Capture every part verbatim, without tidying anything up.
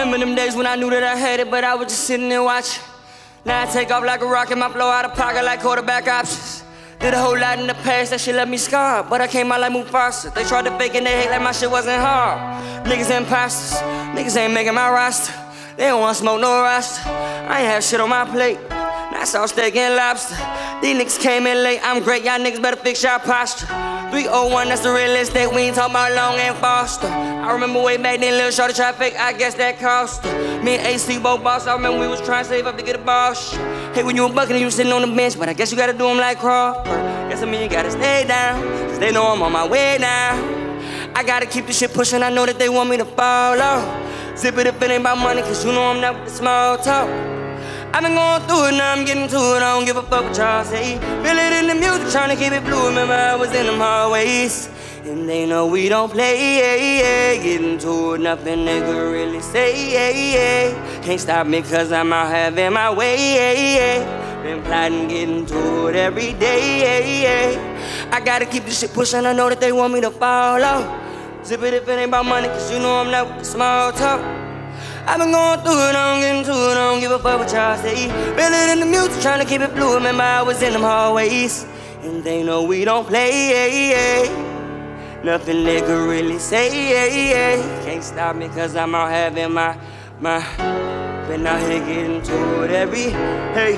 remember them days when I knew that I had it, but I was just sitting there watching. Now I take off like a rocket, my flow out of pocket like quarterback options. Did a whole lot in the past, that shit left me scarred, but I came out like Mufasa. They tried to fake and they hate like my shit wasn't hard. Niggas imposters, niggas ain't making my roster. They don't want smoke, no roster. I ain't have shit on my plate. That's all steak and lobster. These niggas came in late, I'm great, y'all niggas better fix y'all posture. three oh one, that's the real estate, we ain't talking about Long and Foster. I remember way back then, little shorty try to fake, I guess that cost her. Me and A C both boss, I remember we was trying to save up to get a boss. Hey, when you a bucket and you was sitting on the bench, but I guess you gotta do them like Crawford. Guess I mean you gotta stay down, cause they know I'm on my way now. I gotta keep this shit pushing, I know that they want me to follow. Zip it if it ain't about money, cause you know I'm not with the small talk. I've been going through it, now I'm getting to it, I don't give a fuck what y'all say. Feel it in the music, trying to keep it blue, remember I was in them hallways. And they know we don't play, yeah, yeah. Getting to it, nothing they could really say, yeah, yeah. Can't stop me cause I'm out having my way, yeah, yeah. Been plotting, getting to it every day, yeah, yeah. I gotta keep this shit pushing, I know that they want me to follow. Zip it if it ain't about money, cause you know I'm not with the small talk. I've been going through it, I don't get into it, I don't give a fuck what y'all say. Feel it in the music, trying to keep it blue, remember I was in them hallways. And they know we don't play, yeah, yeah. Nothing they could really say, yeah, yeah. Can't stop me cause I'm out having my, my Been out here getting to it every, hey.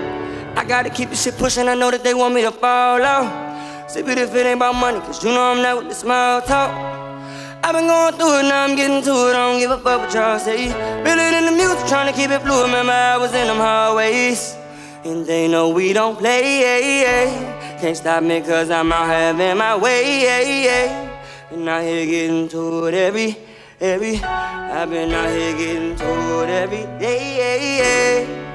I gotta keep this shit pushing, I know that they want me to follow. Sip it if it ain't about money, cause you know I'm not with the small talk. I've been going through it, now I'm getting to it, I don't give a fuck what y'all say. Feel it in the music, trying to keep it blue, remember I was in them hallways. And they know we don't play, yeah, yeah. Can't stop me cause I'm out having my way, yeah, yeah. Been out here getting to it every, every I've been out here getting to it every day, yeah, yeah.